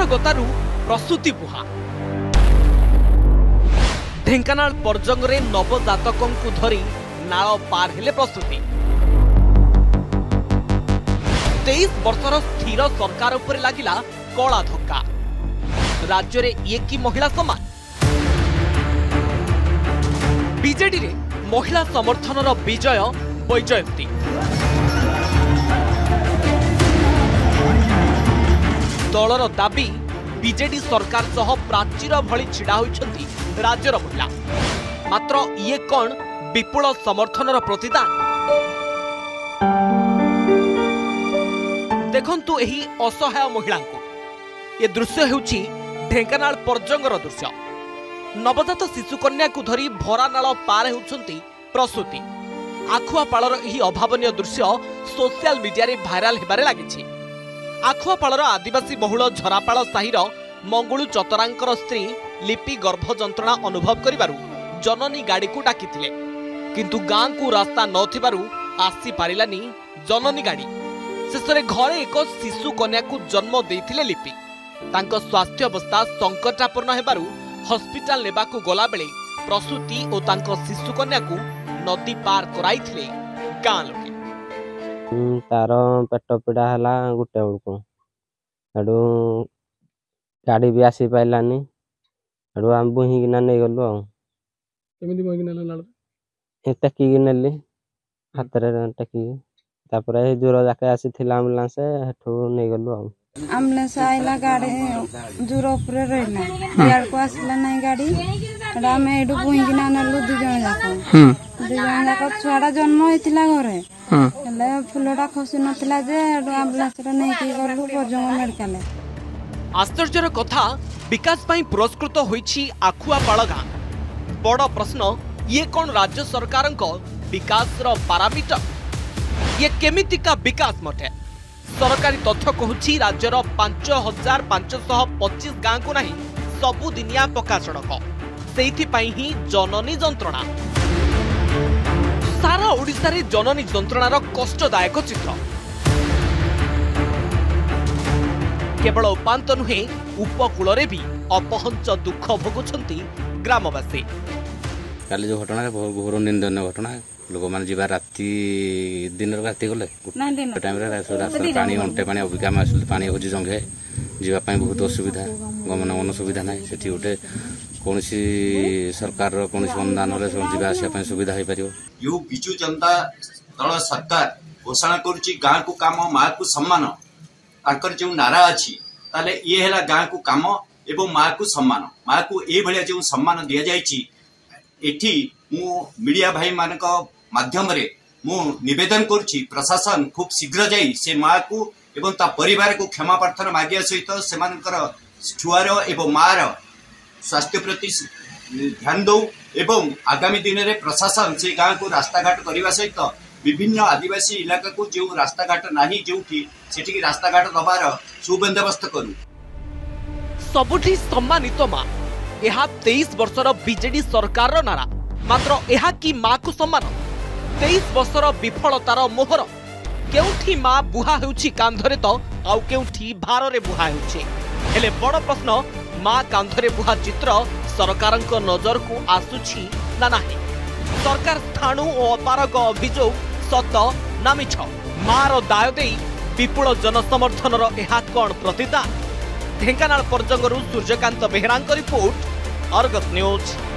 मानवतारू प्रसूति बुहा। ढेंकानाल पर्जंगरे नवजातकों को धरी नाଳ पार हेले प्रसूति। 23 वर्षर स्थिर सरकार उपरे लागिला कला धक्का। राज्य रे ये की महिला समान। बीजेडी रे महिला समर्थनर विजय वैजयंती। दलर दाबी बीजेडी सरकार सह प्राचीर भली छिड़ा होइछंती राज्यर महिला। मात्र ये कौन विपुल समर्थनर प्रतिदान? देखंतु एही असहाय महिला को। ये दृश्य हेउछि ढेंकानाल पर्जंगर दृश्य। नवजात शिशु कन्या को धरी भरा नाଳ पार हेउछंती प्रसूति। आखुआपाଳର ଏହି ଅଭାବନୀୟ ଦୃଶ୍ୟ सोशल मीडिया रे भाइराल हेबारे लागिछि। आखुआपाଳର आदिवासी बहुल झरापाଳ साहिर मंगुळु चतरांकर स्त्री लिपि गर्भ जंत्रणा अनुभव करिबारु जननी गाड़ी को डाकिथिले, किंतु गां को रास्ता नथिबारु आसी पारिलानी जननी गाड़ी। शेषरे घरे एक शिशु कन्या को जन्म देथिले लिपि। तांको स्वास्थ्य अवस्था संकटापूर्ण हेबारु हॉस्पिटल नेबाकू गला बेले प्रसूति और तांको शिशु कन्या को नदी पार कराइथिले गां लोके। तार पेट पीड़ा हला गुटे बेलको हेडू गाड़ी भी आसी पाइलानी। हेडू हम बुहिकिना नै गलु। केमिति बुहिकिना लाल टेकी नेली हातरे टेकी। तापरे जोर जाके आसी थिला एम्बुलेंस हेठू नै गलु। एम्बुलेंस आइला गाड़ी जोर ऊपर रहला यार को आसला नै गाड़ी। एडा हम एडू बुहिकिना नलु दु जण जाको। दु जण जाको छुआडा जन्म होइतिला घरे। हेले फुलडा खसी नथिला जे एडू एम्बुलेंस रे नै की गलु पर्जंग मेडिकल। आश्चर्यर कथा विकास पाई पुरस्कृत होईछि आखुआपाळ गां। बड़ प्रश्न ये कौन राज्य सरकार विकास पारामीटर? ये केमितिका विकास मटे? सरकारी तथ्य कहूछि राज्यर 5525 गां को नहीं सबुदिनिया पक्का सड़क। सेइथिपाई ही जननी जंत्रणा। सारा ओडिशा रे जननी जंत्रणार कष्टदायक चित्र। केवल उपांत नुहे उपकूल रे भी अपहंच दुख भोगुछंती ग्रामवासी। काली जो घटना घोर निंदनीय घटना। लोक मैंने जी राति दिन राति गले टाइम रास्ता पानी अंटे पानी अबिका पानी हो जंगे जावाई बहुत असुविधा। गमनागमन सुविधा ना से गोटे कौन सरकार कौन अनुदान जावाई सुविधा हो पार। यो बिजु जनता दल सरकार घोषणा करुच्ची गाँ को काम माँ को सम्मान। ताकर जो नारा अच्छी ताले ये है गाँ को काम एवं माँ को सम्मान। माँ को ये भाया जो सम्मान दि जाइए एठी मु मीडिया भाई मान माध्यम रे मु निवेदन करुच्ची प्रशासन खूब शीघ्र जाई से माँ को एवं ता परिवार को क्षमा प्रार्थना मागिया सहित सेमानकर छुआर एवं मार स्वास्थ्य प्रति ध्यान दौ एवं आगामी दिन में प्रशासन से गाँ को रास्ता घाट करने सहित विभिन्न आदिवासी इलाका को जो रास्ता घाट नहीं जो सेठी रास्ता घाट दबार सुबंदोबस्त करू। सबुठी सम्मानित माँ यह 23 वर्षर बीजेडी सरकार नारा। मात्र यह कि माँ को सम्मान 23 वर्षर विफलतार मोहर। केउठी माँ बुहा हेउछि कांधरे तो आउ केउठी भारे बुहा हेउछि। हेले बड़ प्रश्न माँ कांधरे बुहा चित्र सरकारक नजर को आसुछि ना नाही? सरकार स्थाणु और अपारग अभियोग सत ना मिछ? मार दाय देई विपुल जनसमर्थनर यह कौन प्रतिदान? ढेंकानाल पर्जंगरू सूर्यकांत बेहरांक रिपोर्ट, अर्गस न्यूज।